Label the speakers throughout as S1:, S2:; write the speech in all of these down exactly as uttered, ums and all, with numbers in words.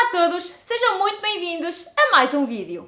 S1: Olá a todos, sejam muito bem-vindos a mais um vídeo.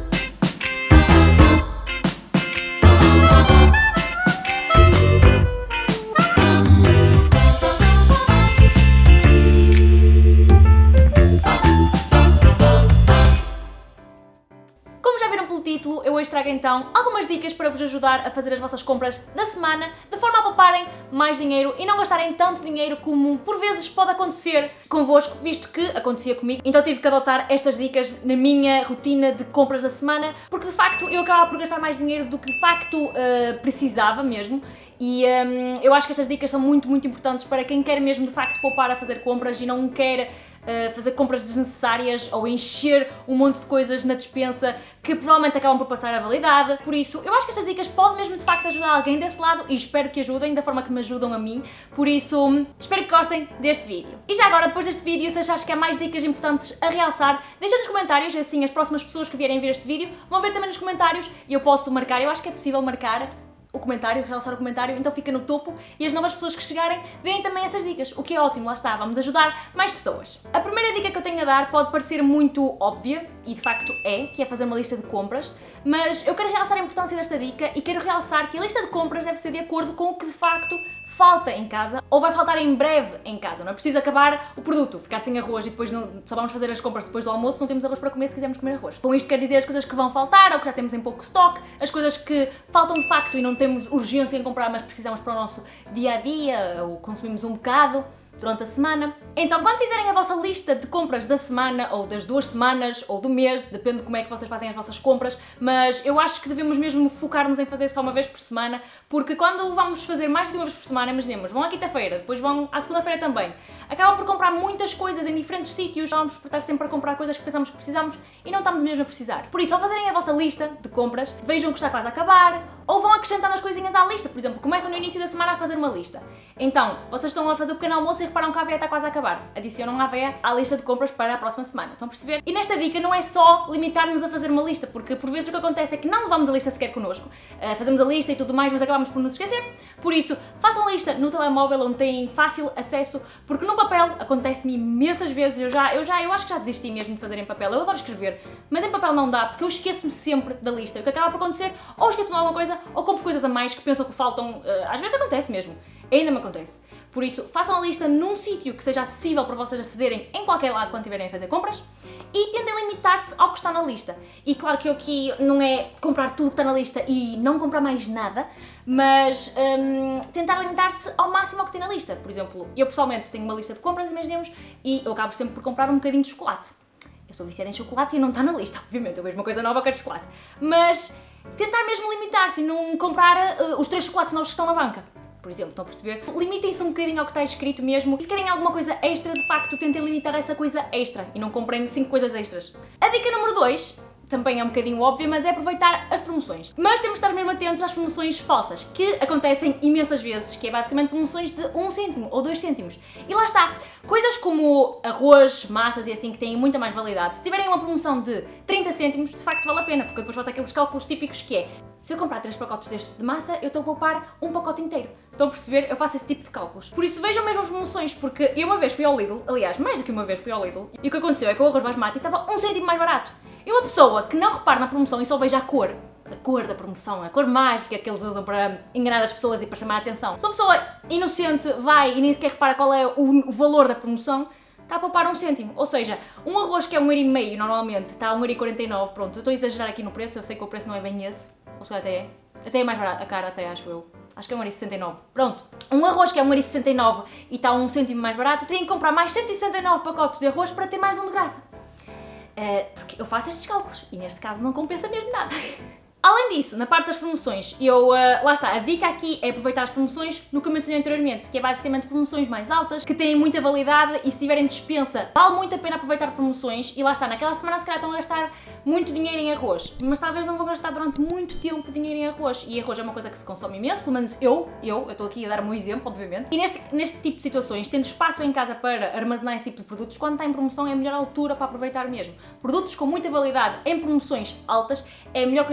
S1: Como já viram pelo título, eu hoje trago então algumas dicas para vos ajudar a fazer as vossas compras da semana de forma a pouparem mais dinheiro e não gastarem tanto dinheiro como por vezes pode acontecer convosco, visto que acontecia comigo. Então tive que adotar estas dicas na minha rotina de compras da semana, porque de facto eu acabava por gastar mais dinheiro do que de facto uh, precisava mesmo. E um, eu acho que estas dicas são muito, muito importantes para quem quer mesmo de facto poupar a fazer compras e não quer uh, fazer compras desnecessárias ou encher um monte de coisas na despensa que provavelmente acabam por passar a validade. Por isso, eu acho que estas dicas podem mesmo de facto ajudar alguém desse lado e espero que ajudem da forma que me ajudam a mim. Por isso, espero que gostem deste vídeo. E já agora, depois deste vídeo, se achares que há mais dicas importantes a realçar, deixa nos comentários, assim as próximas pessoas que vierem ver este vídeo vão ver também nos comentários e eu posso marcar, eu acho que é possível marcar o comentário, realçar o comentário, então fica no topo e as novas pessoas que chegarem veem também essas dicas, o que é ótimo, lá está, vamos ajudar mais pessoas. A primeira dica que eu tenho a dar pode parecer muito óbvia, e de facto é, que é fazer uma lista de compras, mas eu quero realçar a importância desta dica e quero realçar que a lista de compras deve ser de acordo com o que de facto falta em casa ou vai faltar em breve em casa. Não é preciso acabar o produto, ficar sem arroz e depois não, só vamos fazer as compras depois do almoço, não temos arroz para comer se quisermos comer arroz. Com isto quer dizer as coisas que vão faltar ou que já temos em pouco estoque, as coisas que faltam de facto e não temos urgência em comprar, mas precisamos para o nosso dia-a-dia ou consumimos um bocado durante a semana. Então, quando fizerem a vossa lista de compras da semana, ou das duas semanas, ou do mês, depende de como é que vocês fazem as vossas compras, mas eu acho que devemos mesmo focar-nos em fazer só uma vez por semana, porque quando vamos fazer mais do que uma vez por semana, imaginemos, vão à quinta-feira, depois vão à segunda-feira também, acabam por comprar muitas coisas em diferentes sítios, vamos por estar sempre a comprar coisas que pensamos que precisamos e não estamos mesmo a precisar. Por isso, ao fazerem a vossa lista de compras, vejam que está quase a acabar, ou vão acrescentando as coisinhas à lista, por exemplo, começam no início da semana a fazer uma lista. Então, vocês estão a fazer o pequeno almoço e reparam que a aveia está quase a acabar. Adicionam a aveia à lista de compras para a próxima semana. Estão a perceber? E nesta dica não é só limitar-nos a fazer uma lista, porque por vezes o que acontece é que não levamos a lista sequer connosco, uh, fazemos a lista e tudo mais, mas acabamos por nos esquecer. Por isso, façam a lista no telemóvel onde têm fácil acesso, porque no papel acontece-me imensas vezes, eu já, eu já, eu acho que já desisti mesmo de fazer em papel, eu adoro escrever, mas em papel não dá, porque eu esqueço-me sempre da lista. O que acaba por acontecer, ou esqueço-me de alguma coisa, ou compro coisas a mais que pensam que faltam, uh, às vezes acontece mesmo, ainda me acontece. Por isso, façam a lista num sítio que seja acessível para vocês acederem em qualquer lado quando estiverem a fazer compras e tentem limitar-se ao que está na lista. E claro que eu aqui não é comprar tudo que está na lista e não comprar mais nada, mas hum, tentar limitar-se ao máximo ao que tem na lista. Por exemplo, eu pessoalmente tenho uma lista de compras, imaginemos, e eu acabo sempre por comprar um bocadinho de chocolate. Eu sou viciada em chocolate e não está na lista, obviamente, eu vejo uma coisa nova, eu quero chocolate. Mas tentar mesmo limitar-se e não comprar uh, os três chocolates novos que estão na banca. Por exemplo, estão a perceber? Limitem-se um bocadinho ao que está escrito mesmo. Se querem alguma coisa extra, de facto, tentem limitar essa coisa extra e não comprem cinco coisas extras. A dica número dois, também é um bocadinho óbvia, mas é aproveitar as promoções. Mas temos de estar mesmo atentos às promoções falsas, que acontecem imensas vezes, que é basicamente promoções de um cêntimo ou dois cêntimos. E lá está, coisas como arroz, massas e assim, que têm muita mais validade. Se tiverem uma promoção de trinta cêntimos, de facto vale a pena, porque depois faz aqueles cálculos típicos que é: se eu comprar três pacotes destes de massa, eu estou a poupar um pacote inteiro. Estão a perceber? Eu faço esse tipo de cálculos. Por isso vejam mesmo as promoções, porque eu uma vez fui ao Lidl, aliás, mais do que uma vez fui ao Lidl, e o que aconteceu é que o arroz basmati estava um cêntimo mais barato. E uma pessoa que não repara na promoção e só veja a cor, a cor da promoção, a cor mágica que eles usam para enganar as pessoas e para chamar a atenção. Se uma pessoa inocente vai e nem sequer repara qual é o valor da promoção, está a poupar um cêntimo. Ou seja, um arroz que é um euro e meio normalmente está a um euro e quarenta e nove, pronto, eu estou a exagerar aqui no preço, eu sei que o preço não é bem esse, ou se calhar até é, até é mais barato, a cara até acho eu. Acho que é um euro e sessenta e nove. Pronto. Um arroz que é um euro e sessenta e nove e está a um cêntimo mais barato, tem que comprar mais cento e sessenta e nove pacotes de arroz para ter mais um de graça. Uh, porque eu faço estes cálculos e neste caso não compensa mesmo nada. Além disso, na parte das promoções, eu, uh, lá está, a dica aqui é aproveitar as promoções no que eu mencionei anteriormente, que é basicamente promoções mais altas, que têm muita validade e se tiverem dispensa, vale muito a pena aproveitar promoções e lá está, naquela semana se calhar estão a gastar muito dinheiro em arroz, mas talvez não vão gastar durante muito tempo dinheiro em arroz e arroz é uma coisa que se consome imenso, pelo menos eu, eu, eu estou aqui a dar o meu exemplo, obviamente, e neste, neste tipo de situações, tendo espaço em casa para armazenar esse tipo de produtos, quando está em promoção é a melhor altura para aproveitar mesmo. Produtos com muita validade em promoções altas é a melhor coisinha que se pode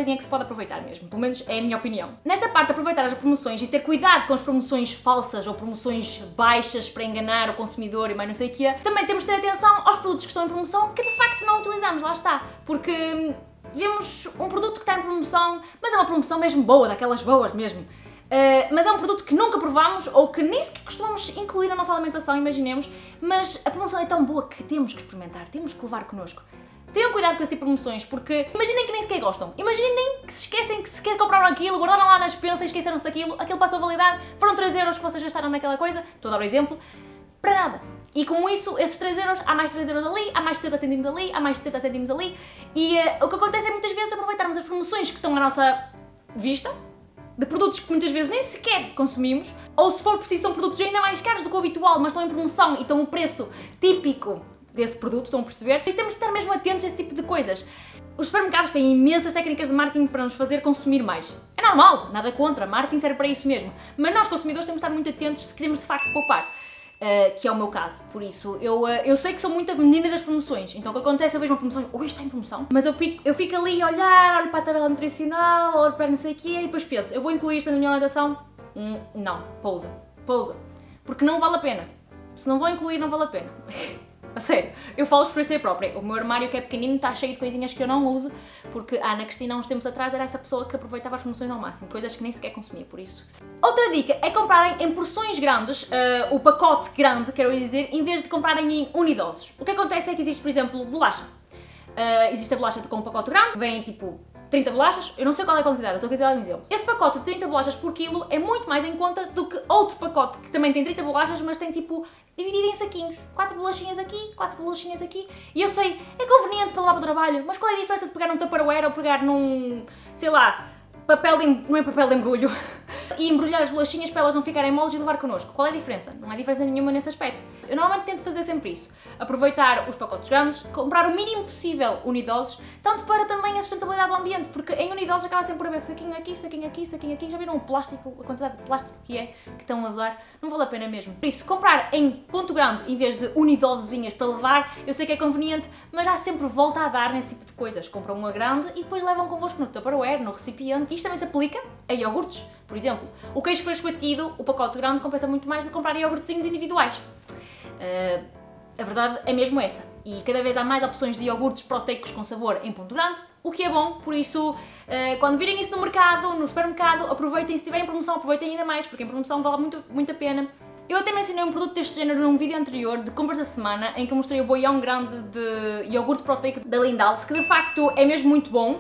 S1: pode aproveitar mesmo, pelo menos é a minha opinião. Nesta parte de aproveitar as promoções e ter cuidado com as promoções falsas ou promoções baixas para enganar o consumidor e mais não sei o que é, também temos de ter atenção aos produtos que estão em promoção que de facto não utilizamos, lá está, porque vemos um produto que está em promoção, mas é uma promoção mesmo boa, daquelas boas mesmo. Uh, mas é um produto que nunca provamos ou que nem sequer costumamos incluir na nossa alimentação, imaginemos, mas a promoção é tão boa que temos que experimentar, temos que levar connosco. Tenham cuidado com esse tipo de promoções, porque imaginem que nem sequer gostam, imaginem que se esquecem que sequer compraram aquilo, guardaram lá na despensa e esqueceram-se daquilo, aquilo passou a validade, foram três euros que vocês gastaram naquela coisa, estou a dar o exemplo, para nada. E com isso, esses três euros, há mais três euros ali, há mais setenta cêntimos ali, há mais setenta cêntimos ali, e uh, o que acontece é muitas vezes aproveitarmos as promoções que estão à nossa vista, de produtos que muitas vezes nem sequer consumimos, ou se for preciso são produtos ainda mais caros do que o habitual, mas estão em promoção e estão o preço típico desse produto, estão a perceber? Por isso temos de estar mesmo atentos a esse tipo de coisas. Os supermercados têm imensas técnicas de marketing para nos fazer consumir mais. É normal, nada contra, marketing serve para isso mesmo, mas nós consumidores temos de estar muito atentos se queremos de facto poupar. Uh, que é o meu caso, por isso, eu, uh, eu sei que sou muito a menina das promoções, então o que acontece, eu vejo uma promoção, hoje está em promoção, mas eu fico, eu fico ali a olhar, olho para a tabela nutricional, olho para não sei o quê, e depois penso, eu vou incluir isto na minha alimentação? Hum, não, pousa, pousa, porque não vale a pena, se não vou incluir não vale a pena. A sério, eu falo por experiência própria, o meu armário que é pequenino está cheio de coisinhas que eu não uso, porque a Ana Cristina há uns tempos atrás era essa pessoa que aproveitava as promoções ao máximo, coisas que nem sequer consumia, por isso. Outra dica é comprarem em porções grandes, uh, o pacote grande, quero dizer, em vez de comprarem em unidoses. O que acontece é que existe, por exemplo, bolacha. Uh, existe a bolacha com um pacote grande, vem tipo trinta bolachas, eu não sei qual é a quantidade, eu estou aqui a dar um exemplo. Esse pacote de trinta bolachas por quilo é muito mais em conta do que outro pacote que também tem trinta bolachas, mas tem tipo dividido em saquinhos. quatro bolachinhas aqui, quatro bolachinhas aqui. E eu sei, é conveniente para levar para o trabalho, mas qual é a diferença de pegar num Tupperware ou pegar num, sei lá, papel de, não é papel de embrulho, e embrulhar as bolachinhas para elas não ficarem moles e levar connosco? Qual é a diferença? Não há diferença nenhuma nesse aspecto. Eu normalmente tento fazer sempre isso. Aproveitar os pacotes grandes, comprar o mínimo possível unidoses, tanto para também a sustentabilidade do ambiente, porque em unidoses acaba sempre por haver saquinho aqui, saquinho aqui, saquinho aqui. Já viram o plástico, a quantidade de plástico que é, que estão a usar? Não vale a pena mesmo. Por isso, comprar em ponto grande em vez de unidosezinhas para levar, eu sei que é conveniente, mas há sempre volta a dar nesse tipo de coisas. Compram uma grande e depois levam convosco no Tupperware, no recipiente. Isto também se aplica a iogurtes, por exemplo. O queijo fresco batido, o pacote grande compensa muito mais do que comprar iogurtezinhos individuais. Uh, A verdade é mesmo essa, e cada vez há mais opções de iogurtes proteicos com sabor em ponto grande, o que é bom, por isso, quando virem isso no mercado, no supermercado, aproveitem, se tiverem promoção, aproveitem ainda mais, porque em promoção vale muito, muito a pena. Eu até mencionei um produto deste género num vídeo anterior de compras da semana, em que eu mostrei o boião grande de iogurte proteico da Lindals, que de facto é mesmo muito bom,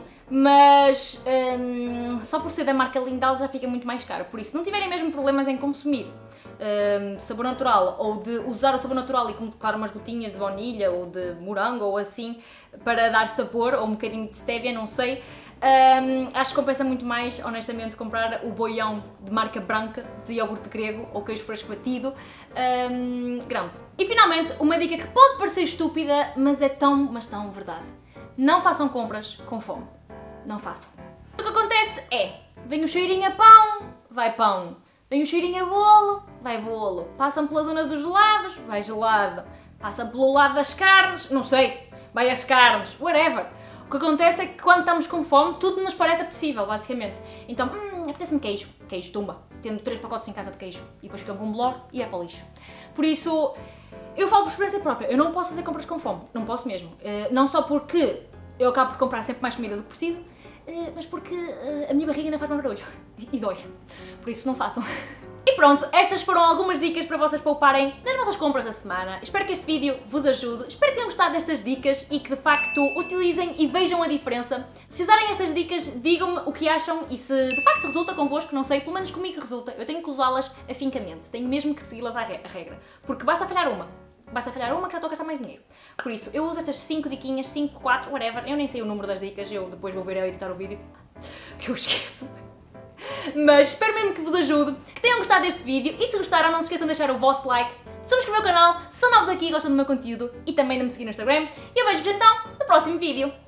S1: mas hum, só por ser da marca Lindals já fica muito mais caro, por isso, se não tiverem mesmo problemas em consumir Um, sabor natural, ou de usar o sabor natural e colocar umas gotinhas de baunilha ou de morango ou assim para dar sabor, ou um bocadinho de stevia, não sei, um, acho que compensa muito mais, honestamente, comprar o boião de marca branca de iogurte grego ou queijo fresco batido um, grande. E finalmente, uma dica que pode parecer estúpida, mas é tão, mas tão verdade. Não façam compras com fome. Não façam. O que acontece é, vem o cheirinho a pão, vai pão. Vem o cheirinho a bolo, vai bolo. Passam pela zona dos gelados, vai gelado. Passam pelo lado das carnes, não sei, vai as carnes, whatever. O que acontece é que quando estamos com fome, tudo nos parece apetecível, basicamente. Então, hum, apetece-me queijo. Queijo tumba. Tendo três pacotes em casa de queijo. E depois fica um bolor e é para o lixo. Por isso, eu falo por experiência própria. Eu não posso fazer compras com fome. Não posso mesmo. Uh, não só porque eu acabo por comprar sempre mais comida do que preciso, Uh, mas porque uh, a minha barriga não faz mais barulho e dói, por isso não façam. E pronto, estas foram algumas dicas para vocês pouparem nas vossas compras da semana. Espero que este vídeo vos ajude, espero que tenham gostado destas dicas e que de facto utilizem e vejam a diferença. Se usarem estas dicas, digam-me o que acham e se de facto resulta convosco, não sei, pelo menos comigo resulta. Eu tenho que usá-las afincamente, tenho mesmo que segui-las à regra, porque basta falhar uma. Basta falhar uma que já estou a gastar mais dinheiro. Por isso, eu uso estas cinco diquinhas, cinco, quatro, whatever. Eu nem sei o número das dicas, eu depois vou ver a editar o vídeo, que eu esqueço. Mas espero mesmo que vos ajude, que tenham gostado deste vídeo e se gostaram não se esqueçam de deixar o vosso like, subscrever o canal se são novos aqui e gostam do meu conteúdo e também de me seguir no Instagram. E eu vejo-vos então no próximo vídeo.